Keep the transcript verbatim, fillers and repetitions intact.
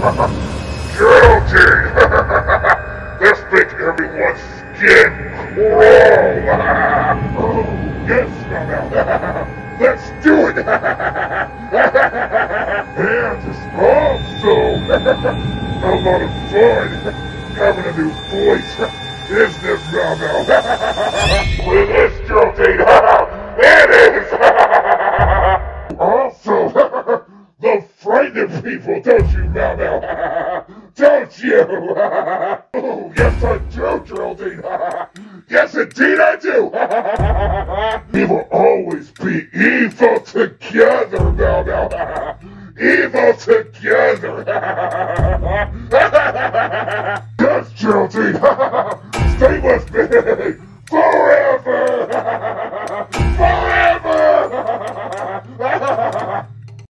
Geraldine! Let's make everyone's skin crawl! Oh, yes, Mao Mao! Let's do it! And it's also a lot of fun having a new voice, isn't it, Mao Mao? It is, Geraldine! It is! Also, love frightening people, don't you, Mao Mao? Don't you? Oh, yes I do, Geraldine. Yes, indeed I do. We will always be evil together, Mao Mao. Evil together. Yes, Geraldine.